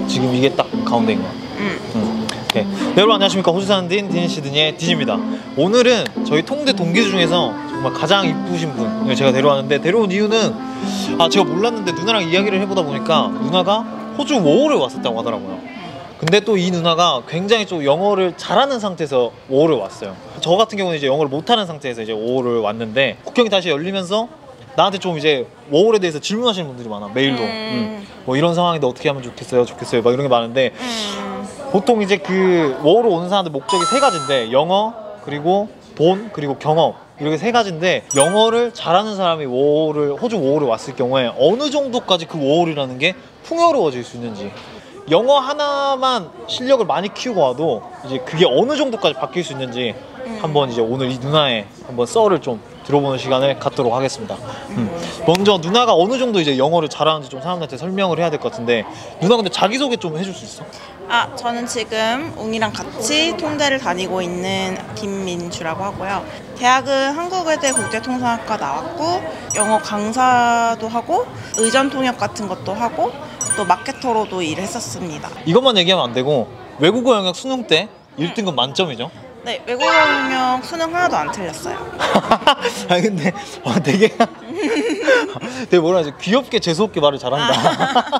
지금 이게 딱 가운데인 거야. 네. 네, 여러분 안녕하십니까. 호주 사는 딘 시드니의 딘입니다. 오늘은 저희 통대 동기 중에서 정말 가장 이쁘신 분을 제가 데려왔는데, 데려온 이유는 제가 몰랐는데 누나랑 이야기를 해보다 보니까 누나가 호주 워홀을 왔었다고 하더라고요. 근데 또 이 누나가 굉장히 좀 영어를 잘하는 상태에서 워홀을 왔어요. 저 같은 경우는 이제 영어를 못하는 상태에서 이제 워홀을 왔는데, 국경이 다시 열리면서 나한테 좀 이제 워홀에 대해서 질문하시는 분들이 많아. 메일로 뭐 이런 상황인데 어떻게 하면 좋겠어요 막 이런 게 많은데, 보통 이제 그 워홀을 오는 사람들 목적이 세 가지인데, 영어, 그리고 돈, 그리고 경험, 이렇게 세 가지인데, 영어를 잘하는 사람이 호주 워홀을 왔을 경우에 어느 정도까지 그 워홀이라는 게 풍요로워질 수 있는지, 영어 하나만 실력을 많이 키우고 와도 이제 그게 어느 정도까지 바뀔 수 있는지 한번 이제 오늘 이 누나의 한번 썰을 좀 들어보는 시간을 갖도록 하겠습니다. 먼저 누나가 어느 정도 이제 영어를 잘하는지 좀 사람들한테 설명을 해야 될 것 같은데, 누나 근데 자기소개 좀 해줄 수 있어? 저는 지금 웅이랑 같이 통대를 다니고 있는 김민주라고 하고요. 대학은 한국외대 국제통상학과 나왔고, 영어 강사도 하고, 의전통역 같은 것도 하고, 또 마케터로도 일을 했었습니다. 이것만 얘기하면 안 되고, 외국어 영역 수능 때 1등급 만점이죠? 네, 외국어 영역 수능 하나도 안 틀렸어요. 아니 근데 되게 뭐라 하지, 귀엽게 재수없게 말을 잘한다.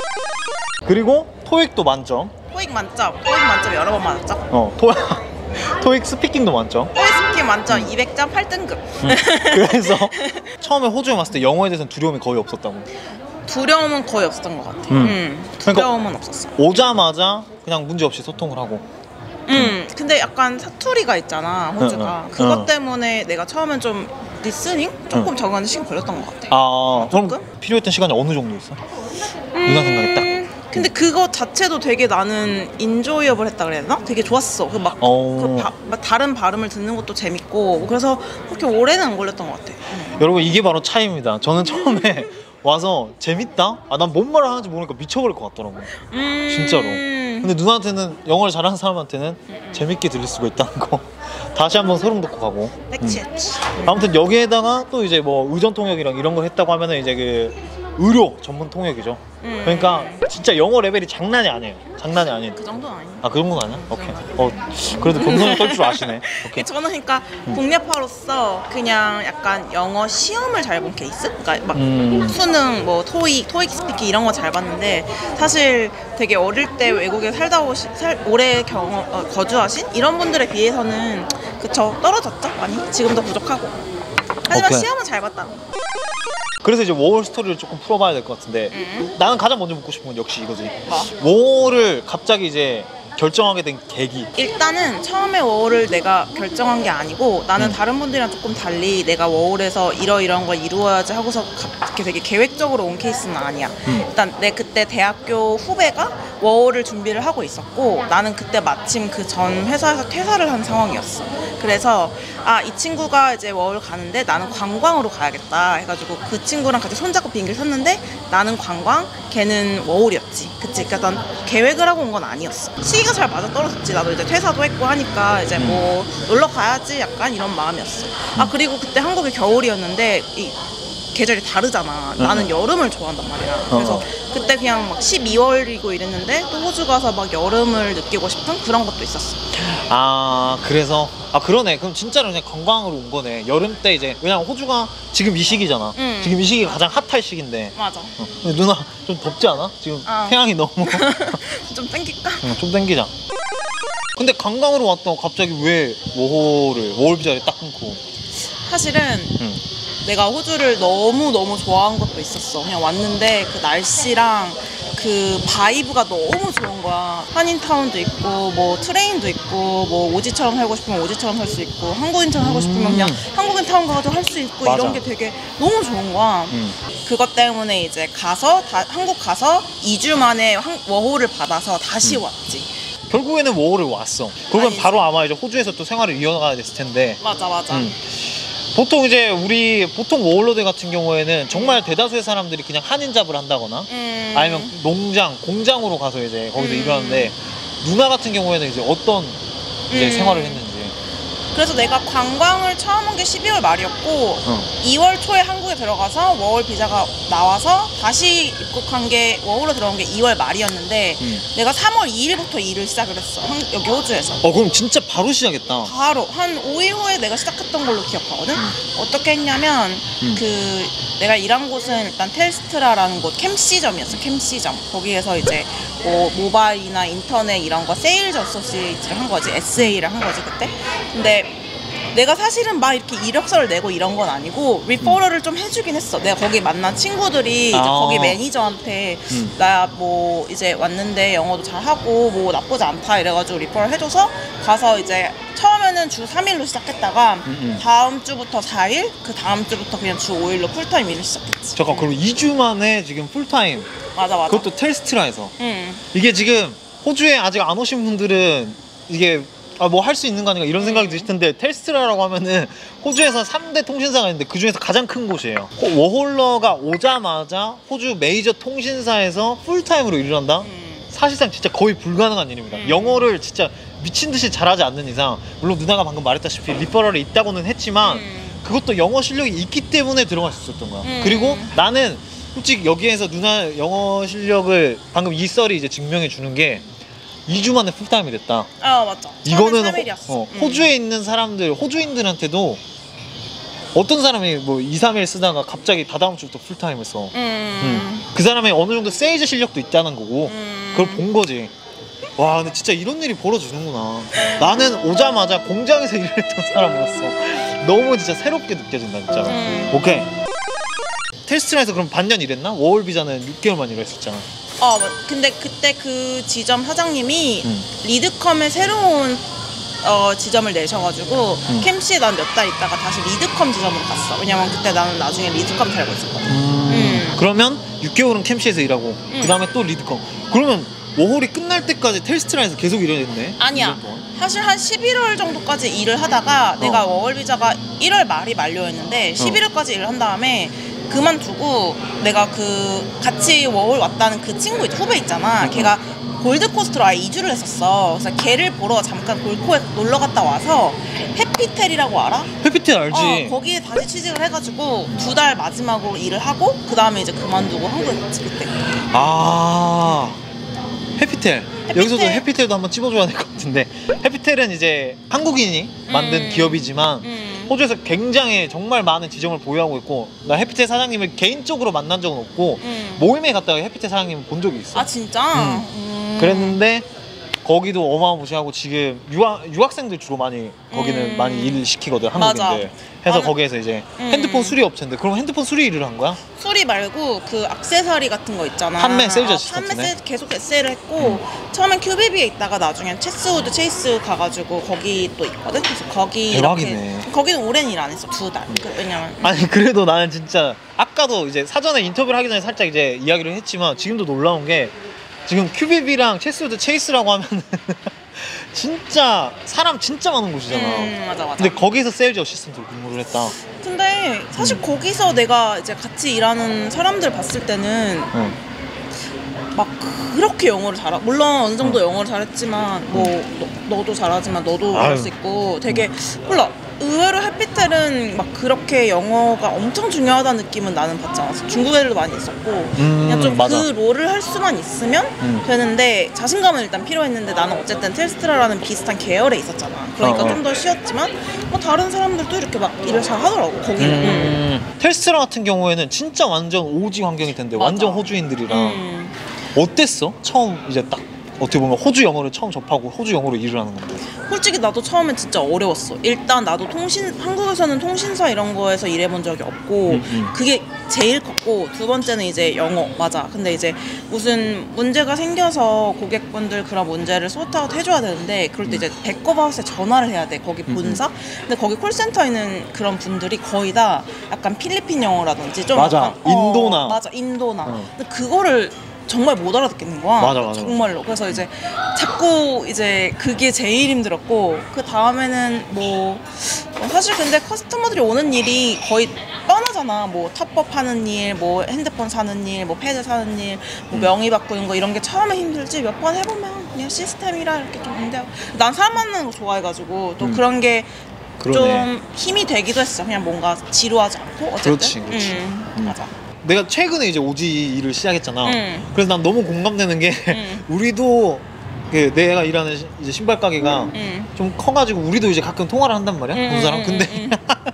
그리고 토익도 만점. 토익 만점 여러 번 맞았죠? 토익 스피킹도 만점. 토익 스피킹 만점 200점 8등급. 그래서 처음에 호주에 왔을 때 영어에 대해서는 두려움이 거의 없었다고. 두려움은 거의 없었던 것 같아. 두려움은 그러니까 없었어. 오자마자 그냥 문제 없이 소통을 하고. 근데 약간 사투리가 있잖아, 호주가. 그것 때문에 내가 처음엔 좀 리스닝? 조금 적응하는 시간 걸렸던 것 같아. 그럼 필요했던 시간이 어느 정도 있어? 누나 생각에 딱. 근데 그거 자체도 되게 나는 인조이어블 했다 그래야 되나? 되게 좋았어. 다른 발음을 듣는 것도 재밌고, 그래서 그렇게 오래는 안 걸렸던 것 같아. 여러분, 이게 바로 차이입니다. 저는 처음에 와서 재밌다? 난 뭔 말을 하는지 모르니까 미쳐버릴 것 같더라고. 진짜로. 근데 누나한테는, 영어를 잘하는 사람한테는 재밌게 들릴 수가 있다는 거 다시 한번 소름 돋고 가고. 아무튼 여기에다가 또 이제 뭐 의전통역이랑 이런 걸 했다고 하면은 이제 그 의료 전문 통역이죠. 그러니까 진짜 영어 레벨이 장난이 아니에요. 장난이 아닌. 그 정도는 아니야. 그 정도는 아니야? 오케이. 그래도 겸손히 떨 줄 아시네. 오케이. 저는 그러니까 국내파로서 그냥 약간 영어 시험을 잘 본 케이스? 그러니까 막 수능, 뭐 토익 스피킹 이런 거 잘 봤는데, 사실 되게 어릴 때 외국에 오래 거주하신 이런 분들에 비해서는 그쵸, 떨어졌죠 많이. 지금도 부족하고. 하지만 시험은 잘 봤다. 그래서 이제 워홀 스토리를 조금 풀어봐야 될 것 같은데, 나는 가장 먼저 묻고 싶은 건 역시 이거지. 워홀을 갑자기 이제 결정하게 된 계기. 일단은 처음에 워홀을 내가 결정한 게 아니고, 나는 다른 분들이랑 조금 달리 내가 워홀에서 이러이러한 걸 이루어야지 하고서 이렇게 되게 계획적으로 온 케이스는 아니야. 일단 내 그때 대학교 후배가 워홀을 준비를 하고 있었고, 나는 그때 마침 그 전 회사에서 퇴사를 한 상황이었어. 그래서 이 친구가 이제 워홀 가는데 나는 관광으로 가야겠다 해가지고 그 친구랑 같이 손잡고 비행기를 탔는데, 나는 관광, 걔는 워홀이었지. 그치? 그러니까 난 계획을 하고 온 건 아니었어. 시기가 잘 맞아 떨어졌지. 나도 이제 퇴사도 했고 하니까 이제 뭐 놀러 가야지 약간 이런 마음이었어. 그리고 그때 한국이 겨울이었는데 이 계절이 다르잖아. 나는 여름을 좋아한단 말이야. 그래서 그때 그냥 막 12월이고 이랬는데, 또 호주 가서 막 여름을 느끼고 싶은 그런 것도 있었어. 그래서 그러네. 그럼 진짜로 그냥 관광으로 온 거네. 여름 때 이제, 왜냐면 호주가 지금 이 시기잖아. 지금 이 시기가 가장 핫할 시기인데. 맞아. 근데 누나 좀 덥지 않아? 지금 태양이 너무 좀 땡길까? 좀 땡기자. 근데 관광으로 왔다고 갑자기 왜 워홀 비자를 딱 끊고? 사실은 내가 호주를 너무 좋아한 것도 있었어. 그냥 왔는데 그 날씨랑 그 바이브가 너무 좋은 거야. 한인타운도 있고, 뭐 트레인도 있고, 뭐 오지처럼 살고 싶으면 오지처럼 살 수 있고, 한국인처럼 하고 싶으면 그냥 한국인타운 가서 할 수 있고. 맞아. 이런 게 되게 너무 좋은 거야. 그것 때문에 이제 한국 가서 2주 만에 워홀을 받아서 다시 왔지. 결국에는 워홀을 왔어. 그러면 바로 아마 이제 호주에서 또 생활을 이어가야 됐을 텐데. 맞아. 보통 이제 보통 워홀러들 같은 경우에는 정말 대다수의 사람들이 그냥 한인 잡을 한다거나 아니면 공장으로 가서 이제 거기서 일을 하는데, 누나 같은 경우에는 이제 어떤 이제 생활을 했는지. 그래서 내가 관광을 처음 온 게 12월 말이었고 2월 초에 한국에 들어가서 워홀 비자가 나와서 다시 입국한 게 워홀로 들어온 게 2월 말이었는데 내가 3월 2일부터 일을 시작을 했어. 여기 호주에서. 그럼 진짜 바로 시작했다. 바로 한 5일 후에 내가 시작했던 걸로 기억하거든. 어떻게 했냐면 그 내가 일한 곳은 일단 텔스트라라는 곳 캠시점이었어. 캠시점. 거기에서 이제 뭐 모바일이나 인터넷 이런 거 세일즈 어소시에이트를 한 거지. SA를 한 거지 그때. 근데 내가 사실은 막 이렇게 이력서를 내고 이런 건 아니고 리퍼럴을 좀 해주긴 했어. 내가 거기 만난 친구들이 이제 거기 매니저한테 나 뭐 이제 왔는데 영어도 잘하고 뭐 나쁘지 않다 이래가지고 리퍼럴 해줘서 가서 이제 처음에는 주 3일로 시작했다가 다음 주부터 4일, 그 다음 주부터 그냥 주 5일로 풀타임 일을 시작했지. 잠깐 그럼 2주 만에 지금 풀타임. 맞아. 그것도 텔스트라 해서. 이게 지금 호주에 아직 안 오신 분들은 이게 뭐 할 수 있는 거 아닌가 이런 생각이 드실 텐데 텔스트라라고 하면은 호주에서 3대 통신사가 있는데 그 중에서 가장 큰 곳이에요. 워홀러가 오자마자 호주 메이저 통신사에서 풀타임으로 일을 한다? 사실상 진짜 거의 불가능한 일입니다. 영어를 진짜 미친 듯이 잘하지 않는 이상, 물론 누나가 방금 말했다시피 리퍼럴이 있다고는 했지만 그것도 영어 실력이 있기 때문에 들어갈 수 있었던 거야. 그리고 나는 솔직히 여기에서 누나 영어 실력을 방금 이 썰이 이제 증명해 주는 게 2주 만에 풀타임이 됐다. 맞죠. 이거는 3일이었어. 호주에 있는 사람들, 호주인들한테도 어떤 사람이 뭐 2, 3일 쓰다가 갑자기 다다음 주부터 풀타임을 써. 그 사람의 어느 정도 세일즈 실력도 있다는 거고 그걸 본 거지. 와, 근데 진짜 이런 일이 벌어지는구나. 나는 오자마자 공장에서 일을 했던 사람으로서 너무 진짜 새롭게 느껴진다 진짜. 오케이. 텔스트라에서 그럼 반년 일했나? 워홀 비자는 6개월만 일했었잖아. 근데 그때 그 지점 사장님이 리드컴에 새로운 지점을 내셔가지고 캠시에 난 몇 달 있다가 다시 리드컴 지점으로 갔어. 왜냐면 그때 나는 나중에 리드컴 달고 있었거든. 그러면 6개월은 캠시에서 일하고 그 다음에 또 리드컴. 그러면 워홀이 끝날 때까지 텔스트라에서 계속 일했네? 아니야. 사실 한 11월 정도까지 일을 하다가 내가 워홀 비자가 1월 말이 만료였는데 11월까지 일을 한 다음에 그만두고 내가 그 같이 워홀 왔다는 그 친구 후배 있잖아. 걔가 골드코스트로 아예 이주를 했었어. 그래서 걔를 보러 잠깐 골코에 놀러 갔다 와서 해피텔이라고 알아? 해피텔 알지. 거기에 다시 취직을 해가지고 2달 마지막으로 일을 하고 그 다음에 이제 그만두고 한국에 갔지 그때. 해피텔. 여기서도 해피텔도 한번 찝어줘야 될 것 같은데, 해피텔은 이제 한국인이 만든 기업이지만 호주에서 굉장히 정말 많은 지점을 보유하고 있고, 나 해피텔 사장님을 개인적으로 만난 적은 없고 모임에 갔다가 해피텔 사장님을 본 적이 있어. 진짜? 그랬는데 거기도 어마무시하고 지금 유학생들 주로 많이 거기는 많이 일 시키거든, 한국인들. 해서 거기에서 이제 핸드폰 수리 업체인데, 그럼 핸드폰 수리 일을 한 거야? 수리 말고 그 액세서리 같은 거 있잖아. 판매 세일즈 어시스턴트네. 판매 계속 에세이를 했고 처음엔 QBB에 있다가 나중엔 체스우드 체이스 가가지고 거기 또 있거든. 그래서 거기 대박이네. 이렇게 거기는 오랜 일 안 했어. 2달. 왜냐면 아니 그래도 나는 진짜 아까도 이제 사전에 인터뷰를 하기 전에 살짝 이제 이야기를 했지만 지금도 놀라운 게, 지금 QBB랑 체스우드 체이스라고 하면은 진짜 사람 진짜 많은 곳이잖아. 맞아. 근데 거기서 세일즈 어시스턴트로 근무를 했다. 근데 사실 거기서 내가 이제 같이 일하는 사람들 봤을 때는 막 그렇게 영어를 물론 어느 정도 영어를 잘했지만 뭐 너도 잘하지만 너도 할 수 있고 되게 몰라. 의외로 해피텔은 막 그렇게 영어가 엄청 중요하다는 느낌은 나는 받지 않았어. 중국 애들도 많이 있었고 그냥 좀 그 롤을 할 수만 있으면 되는데 자신감은 일단 필요했는데, 나는 어쨌든 텔스트라라는 비슷한 계열에 있었잖아. 그러니까 좀 더 쉬웠지만 뭐 다른 사람들도 이렇게 막 일을 잘 하더라고 거기는. 텔스트라 같은 경우에는 진짜 완전 오지 환경일 텐데, 완전 호주인들이랑. 어땠어? 처음 이제 딱 어떻게 보면 호주 영어를 처음 접하고 호주 영어로 일을 하는 건데. 솔직히 나도 처음엔 진짜 어려웠어. 일단 나도 한국에서는 통신사 이런 거에서 일해본 적이 없고 그게 제일 컸고, 두 번째는 이제 영어. 맞아. 근데 이제 무슨 문제가 생겨서 고객분들 그런 문제를 소트아웃 해줘야 되는데, 그럴 때 이제 백업하우스에 전화를 해야 돼. 거기 본사. 근데 거기 콜센터에 있는 그런 분들이 거의 다 약간 필리핀 영어라든지 좀 맞아. 약간, 인도나. 맞아. 인도나. 근데 그거를 정말 못 알아듣겠는 거야. 맞아. 정말로. 그래서 이제 자꾸 이제 그게 제일 힘들었고, 그 다음에는 뭐 사실 근데 커스터머들이 오는 일이 거의 뻔하잖아. 뭐 탑업 하는 일, 뭐 핸드폰 사는 일, 뭐 패드 사는 일, 뭐 명의 바꾸는 거, 이런 게 처음에 힘들지 몇 번 해보면 그냥 시스템이라 이렇게 좀 문제하고. 난 사람 만나는 거 좋아해가지고 또 그런 게 그러네. 좀 힘이 되기도 했어. 그냥 뭔가 지루하지 않고 어쨌든. 그렇지. 맞아. 내가 최근에 이제 오지 일을 시작했잖아. 그래서 난 너무 공감되는 게 우리도 그 내가 일하는 이제 신발 가게가 좀 커가지고 우리도 이제 가끔 통화를 한단 말이야. 본 사람. 근데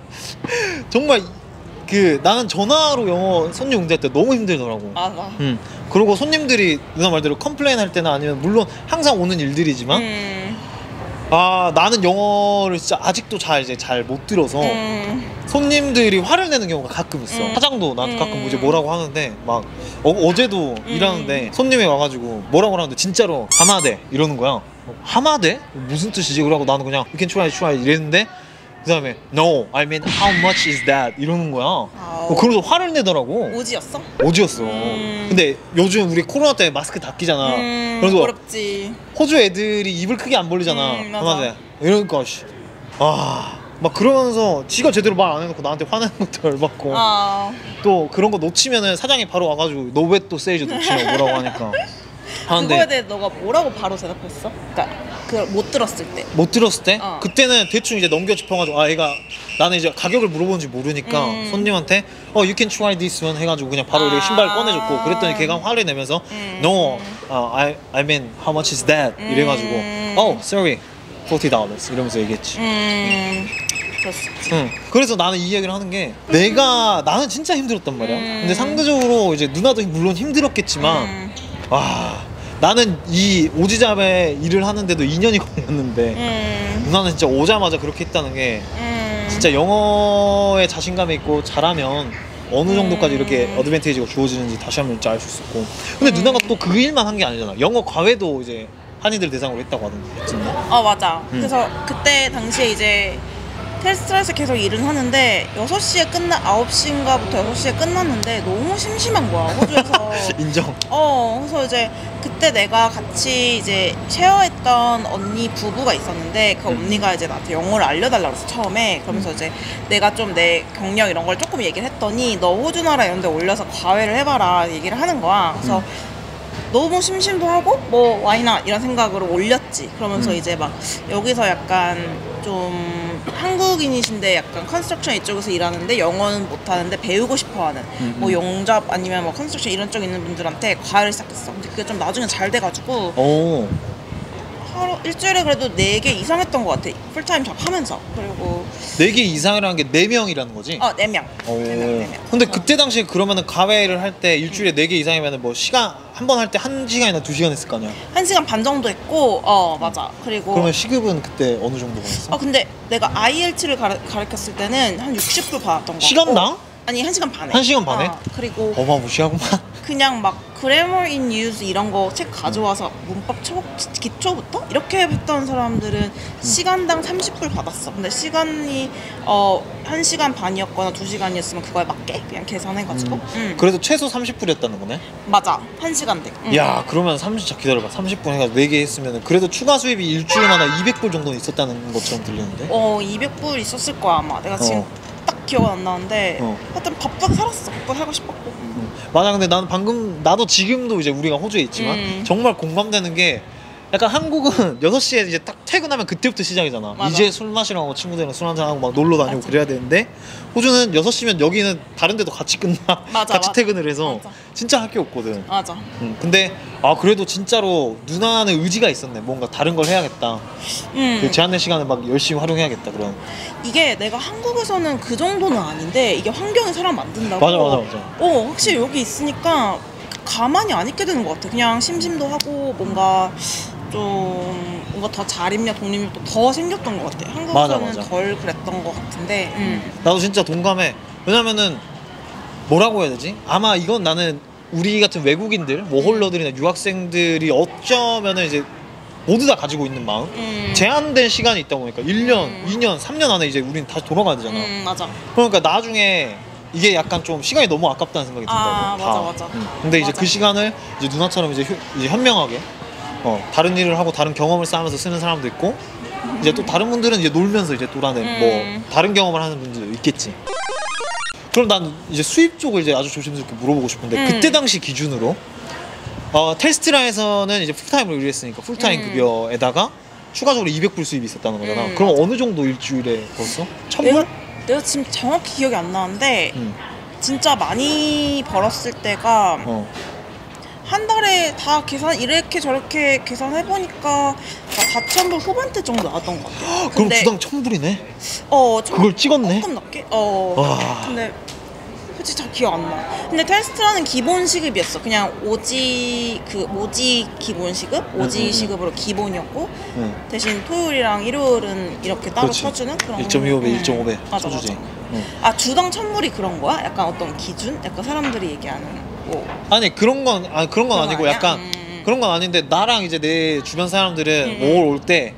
정말 그 나는 전화로 영어 손님 응대할 때 너무 힘들더라고. 맞아. 그리고 손님들이 누나 말대로 컴플레인 할 때나 아니면 물론 항상 오는 일들이지만 아 나는 영어를 진짜 아직도 잘 못 들어서 손님들이 화를 내는 경우가 가끔 있어. 사장도 나한테 가끔 이제 뭐라고 하는데 막 어제도 일하는데 손님이 와가지고 뭐라고 하는데 진짜로 하마대 이러는 거야. 하마대? 무슨 뜻이지? 그러고 나는 그냥 you can try 이랬는데 그 다음에 no, I mean how much is that? 이러는 거야. 그러면서 화를 내더라고. 오지였어? 오지였어. 근데 요즘 우리 코로나 때문에 마스크 다 끼잖아. 그래서 어렵지. 호주 애들이 입을 크게 안 벌리잖아. 맞아. 하마대. 이러니까 막 그러면서 지가 제대로 말 안 해놓고 나한테 화내는 것도 열받고 또 그런 거 놓치면은 사장이 바로 와가지고 너 왜 또 세이지 놓치냐고 뭐라고 하니까 하는데 그거에 대해 너가 뭐라고 바로 대답했어? 그러니까 그걸 못 들었을 때. 못 들었을 때 그때는 대충 이제 넘겨 짚어가지고 얘가 나는 이제 가격을 물어보는지 모르니까 손님한테 you can try this one 해가지고 그냥 바로 이렇게 신발 꺼내줬고 그랬더니 걔가 화를 내면서 no, I mean how much is that? 이래가지고 sorry $40 이러면서 얘기했지. 그럴 수 있지. 그래서 나는 이 이야기를 하는 게 나는 진짜 힘들었단 말이야. 근데 상대적으로 이제 누나도 물론 힘들었겠지만 나는 이 오지잡에 일을 하는데도 2년이 걸렸는데 누나는 진짜 오자마자 그렇게 했다는 게 진짜 영어에 자신감이 있고 잘하면 어느 정도까지 이렇게 어드밴티지가 주어지는지 다시 한번 알 수 있었고. 근데 누나가 또 그 일만 한 게 아니잖아. 영어 과외도 이제 한이들 대상으로 했다고 하던데. 맞아. 그래서 그때 당시에 이제 텔스트라에서 계속 일은 하는데 6시에 9시인가부터 6시에 끝났는데 너무 심심한 거야, 호주에서. 인정. 그래서 이제 그때 내가 같이 이제 쉐어했던 언니 부부가 있었는데 그 언니가 이제 나한테 영어를 알려달라고 했어, 처음에. 그러면서 이제 내가 좀 내 경력 이런 걸 조금 얘기를 했더니 너 호주 나라 이런 데 올려서 과외를 해봐라 얘기를 하는 거야. 그래서 너무 심심도 하고 뭐 와이나 이런 생각으로 올렸지. 그러면서 이제 막 여기서 약간 좀 한국인이신데 약간 컨스트럭션 이쪽에서 일하는데 영어는 못하는데 배우고 싶어하는 뭐 용접 아니면 뭐 컨스트럭션 이런 쪽 있는 분들한테 과외를 시작했어. 근데 그게 좀 나중에 잘 돼가지고 일주일에 그래도 4개 이상 했던 것 같아. 풀타임 잡하면서. 그리고 4개 이상이라는 게 4명이라는 거지? 4명. 4명. 근데 그때 당시에 그러면은 과외를 할 때 일주일에 4개 이상이면은 뭐 시간 한 번 할 때 1시간이나 2시간 했을 거 아니야? 1시간 반 정도 했고 맞아. 그리고 그러면 시급은 그때 어느 정도 받았어? 근데 내가 IELTS를 가르쳤을 때는 한 60불 받았던 거. 시간당? 아니 1시간 반에. 1시간 반에? 그리고 어마무시하구만. 그냥 막 grammar in use 이런 거 책 가져와서 문법 기초부터 이렇게 했던 사람들은 시간당 30불 받았어. 근데 시간이 1시간 반이었거나 2시간이었으면 그거에 맞게 그냥 계산해가지고. 그래도 최소 30불이었다는 거네? 맞아. 1시간대. 야, 그러면 30분 기다려봐. 30분 해가지고 4개 했으면 그래도 추가 수입이 일주일마다 200불 정도는 있었다는 것처럼 들리는데? 200불 있었을 거야 아마. 내가 지금 딱 기억은 안 나는데 하여튼 바쁘게 살았어. 바쁘게 살고 싶었고. 맞아. 근데 나도 지금도 이제 우리가 호주에 있지만 정말 공감되는 게 약간 한국은 6시에 이제 딱 퇴근하면 그때부터 시작이잖아. 맞아. 이제 술 마시러 가고 친구들이랑 술 한잔하고 막 놀러 다니고 맞아. 그래야 되는데 호주는 6시면 여기는 다른 데도 같이 끝나. 같이 퇴근을 해서 맞아. 진짜 할 게 없거든. 맞아. 근데 그래도 진짜로 누나는 의지가 있었네. 뭔가 다른 걸 해야겠다. 그 제한된 시간을 막 열심히 활용해야겠다. 그런. 이게 내가 한국에서는 그 정도는 아닌데 이게 환경이 사람 만든다고. 맞아. 확실히 여기 있으니까 가만히 안 있게 되는 것 같아. 그냥 심심도 하고 뭔가 더 자립력, 독립력도 더 생겼던 것 같아. 한국에서는 맞아. 덜 그랬던 것 같은데. 나도 진짜 동감해. 왜냐면은 뭐라고 해야 되지? 아마 이건 나는 우리 같은 외국인들, 워홀러들이나 유학생들이 어쩌면은 이제 모두 다 가지고 있는 마음. 제한된 시간이 있다 보니까 1년, 2년, 3년 안에 이제 우린 다시 돌아가야 되잖아. 맞아. 그러니까 나중에 이게 약간 좀 시간이 너무 아깝다는 생각이 든다고. 맞아. 근데 이제 맞아. 그 시간을 이제 누나처럼 이제 현명하게 다른 일을 하고 다른 경험을 쌓으면서 쓰는 사람도 있고 이제 또 다른 분들은 이제 놀면서 이제 돌아낸 뭐 다른 경험을 하는 분들도 있겠지. 그럼 난 이제 수입 쪽을 이제 아주 조심스럽게 물어보고 싶은데 그때 당시 기준으로 텔스트라에서는 이제 풀타임으로 일했으니까 풀타임 급여에다가 추가적으로 200불 수입이 있었다는 거잖아. 음, 그럼 맞아. 어느 정도 일주일에 벌었어? 1000불? 내가 지금 정확히 기억이 안 나는데 응. 진짜 많이 벌었을 때가 어. 한 달에 다 계산 이렇게 저렇게 계산해보니까 4,000불 후반대 정도 나왔던 것 같아. 그럼 주당 1000불이네? 좀 그걸 찍었네? 조금 낮게? 와. 근데 솔직히 잘 기억 안 나. 근데 테스트라는 기본 시급이었어. 그냥 오지 기본 시급? 오지 시급으로 기본이었고 응. 대신 토요일이랑 일요일은 이렇게 따로 그렇지. 쳐주는 그런 1.25배, 1.5배 맞아, 쳐주지. 맞아. 응. 아 주당 1,000불이 그런 거야? 약간 어떤 기준? 약간 사람들이 얘기하는 뭐 아니 그런 건 그런 아니고 아니야? 약간 그런 건 아닌데 나랑 이제 내 주변 사람들은 5월 올 때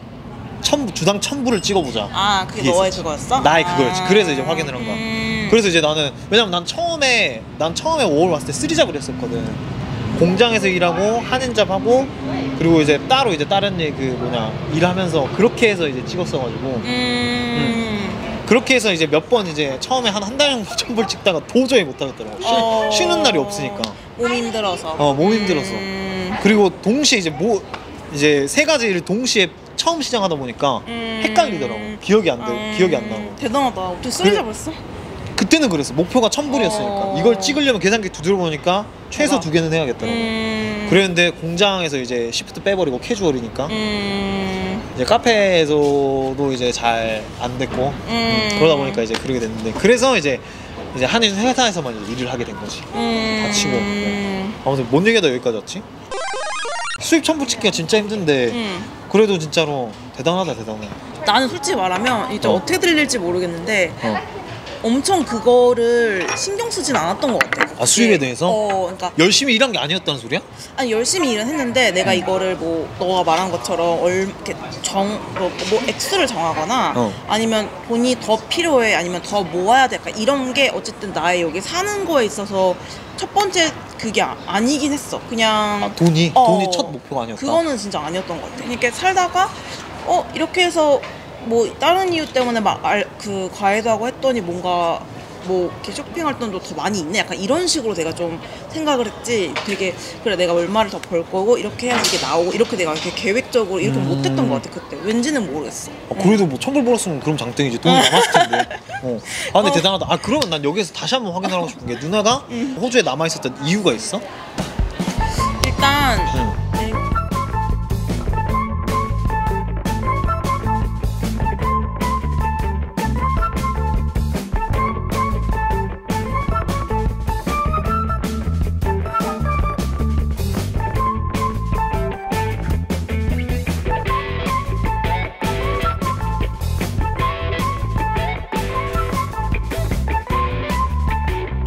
주당 1000불을 찍어보자. 아 그게 그게 너의 있었지. 그거였어? 나의 그거였지. 그래서 이제 확인을 한 거야. 그래서 이제 나는 왜냐면 난 처음에 5월 왔을 때 쓰리잡을 했었거든. 공장에서 일하고 한인잡하고 그리고 이제 따로 이제 다른 일하면서 그렇게 해서 이제 찍었어가지고 그렇게 해서 이제 몇 번 이제 처음에 한 달 정도 1000불 찍다가 도저히 못 하겠더라고. 쉬는 날이 없으니까. 몸 힘들어서. 몸 힘들어서. 그리고 동시에 이제 세 가지를 동시에 처음 시작하다 보니까 헷갈리더라고. 기억이 안 나고. 대단하다. 어떻게 쓰리잡았어? 그때는 그랬어. 목표가 1000불이었으니까 이걸 찍으려면 계산기 두드려 보니까 최소 2개는 해야겠더라고. 그랬는데 공장에서 이제 시프트 빼버리고 캐주얼이니까 이제 카페에서도 이제 잘 안 됐고 그러다 보니까 이제 그러게 됐는데 그래서 이제 한인 회사에서만 이제 일을 하게 된 거지. 다 치고. 아무튼 뭔 얘기가 여기까지 왔지? 수입 1000불 찍기가 진짜 힘든데 그래도 진짜로 대단하다 대단해. 나는 솔직히 말하면 이제 어떻게 들릴지 모르겠는데 엄청 그거를 신경 쓰진 않았던 것 같아. 아 수입에 대해서? 그러니까 열심히 일한 게 아니었다는 소리야? 아니 열심히 일은 했는데 내가 이거를 뭐 너가 말한 것처럼 이렇게 뭐 액수를 정하거나 아니면 돈이 더 필요해 아니면 더 모아야 돼 약간 이런 게 어쨌든 나의 여기 사는 거에 있어서 첫 번째 그게 아니긴 했어. 그냥 돈이 첫 목표가 아니었다. 그거는 진짜 아니었던 것 같아. 그러니까 살다가 이렇게 해서 뭐 다른 이유 때문에 막 그 과외도 하고 했더니 뭔가 뭐 이렇게 쇼핑할 돈도 더 많이 있네 약간 이런 식으로 내가 좀 생각을 했지. 되게 그래 내가 얼마를 더 벌 거고 이렇게 해야지 이게 나오고 이렇게 내가 이렇게 계획적으로 이렇게 못했던 것 같아 그때. 왠지는 모르겠어. 그래도 뭐 1000불 벌었으면 그럼 장땡이지. 돈이 남았을 텐데. 근데 대단하다. 그러면 난 여기서 다시 한번 확인하고 싶은 게 누나가 호주에 남아있었던 이유가 있어? 일단